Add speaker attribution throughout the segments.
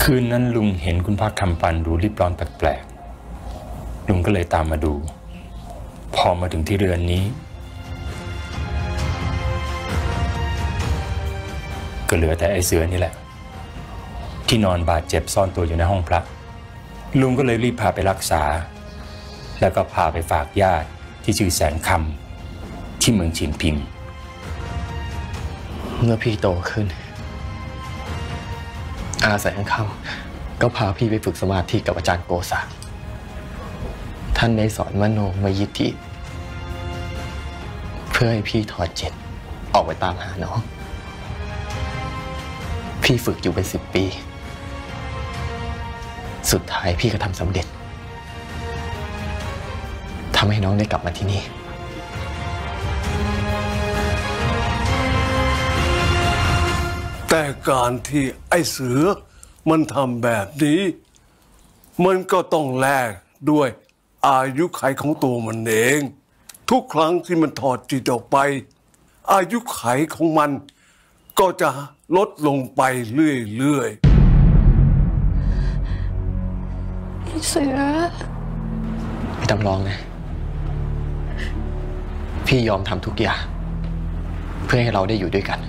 Speaker 1: คืนนั้นลุงเห็นคุณพระคำปันดูรีบร้อนแปลกๆลุงก็เลยตามมาดูพอมาถึงที่เรือนนี้ก็เหลือแต่ไอ้เสือนี่แหละที่นอนบาดเจ็บซ่อนตัวอยู่ในห้องพระลุงก็เลยรีบพาไปรักษาแล้วก็พาไปฝากญาติที่ชื่อแสนคำที่เมืองชินพิง
Speaker 2: เมื่อพี่โตขึ้นอาแสนคำก็พาพี่ไปฝึกสมาธิกับอาจารย์โกษะท่านได้สอนมโนมยิทธิเพื่อให้พี่ถอดจิตออกไปตามหาน้องพี่ฝึกอยู่เป็น10 ปีสุดท้ายพี่ก็ทำสำเร็จทำให้น้องได้กลับมาที่นี่
Speaker 3: แต่การที่ไอ้เสือมันทำแบบนี้มันก็ต้องแลกด้วยอายุขัยของตัวมันเองทุกครั้งที่มันถอดจิตออกไปอายุขัยของมันก็จะลดลงไปเรื่อย
Speaker 4: ๆเสือ
Speaker 2: ไม่ต้องร้องนะพี่ยอมทำทุกอย่างเพื่อให้เราได้อยู่ด้วยกัน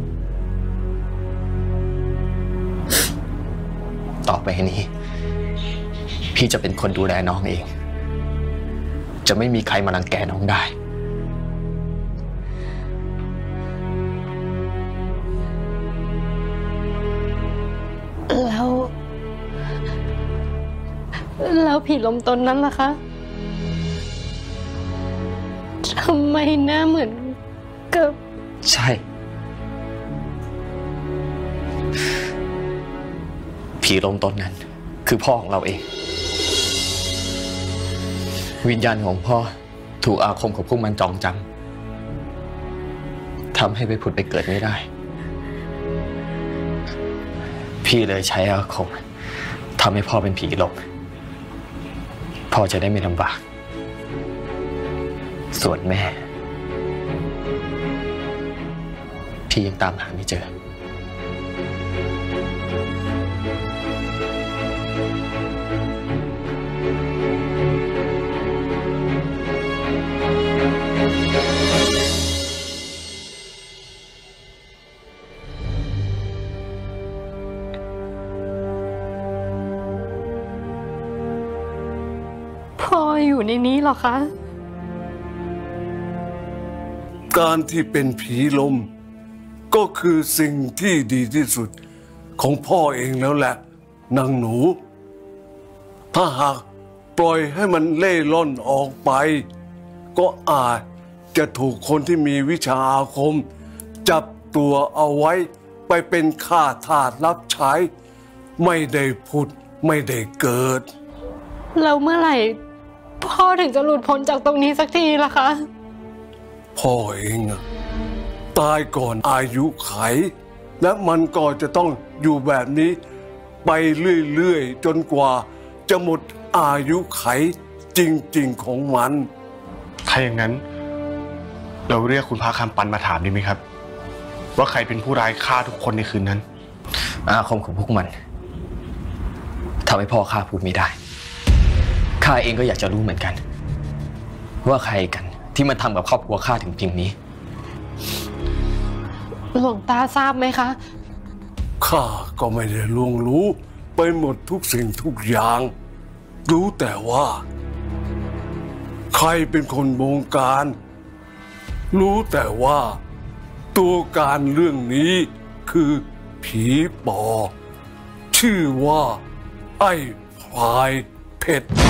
Speaker 2: ต่อไปนี้พี่จะเป็นคนดูแลน้องเองจะไม่มีใครมารังแกน้องได้
Speaker 4: แล้วผีลมตนนั้นล่ะคะทำไมหน้าเหมือนกับ
Speaker 2: ใช่ผีลมตนนั้นคือพ่อของเราเองวิญญาณของพ่อถูกอาคมของพวกมันจองจำทำให้ไปผุดไปเกิดไม่ได้พี่เลยใช้อาคมทำให้พ่อเป็นผีลมพ่อจะได้ไม่ลำบากส่วนแม่พี่ยังตามหาไม่เจอ
Speaker 4: พ่ออยู่ในนี้หรอคะ
Speaker 3: การที่เป็นผีลมก็คือสิ่งที่ดีที่สุดของพ่อเองแล้วแหละนางหนูถ้าหากปล่อยให้มันเล่ร่อนออกไปก็อาจจะถูกคนที่มีวิชาอาคมจับตัวเอาไว้ไปเป็นข้าทาสรับใช้ไม่ได้ผุดไม่ได้เกิด
Speaker 4: แล้วเมื่อไหร่พ่อถึงจะหลุดพ้นจากตรงนี้สักทีล่ะคะ
Speaker 3: พ่อเองตายก่อนอายุไขและมันก็จะต้องอยู่แบบนี้ไปเรื่อยๆจนกว่าจะหมดอายุไขจริงๆของมัน
Speaker 5: ถ้าอย่างนั้นเราเรียกคุณพระคำปันมาถามดีไหมครับว่าใครเป็นผู้ร้ายฆ่าทุกคนในคืนนั้น
Speaker 2: อาคมของพวกมันทำให้พ่อข้าพูดไม่ได้ข้าเองก็อยากจะรู้เหมือนกันว่าใครกันที่มันทำกับครอบครัวข้าถึงเพียงนี้
Speaker 4: หลวงตาทราบไหมคะ
Speaker 3: ข้าก็ไม่ได้ล่วงรู้ไปหมดทุกสิ่งทุกอย่างรู้แต่ว่าใครเป็นคนบงการรู้แต่ว่าตัวการเรื่องนี้คือผีปอชื่อว่าไอ้พลายเพชร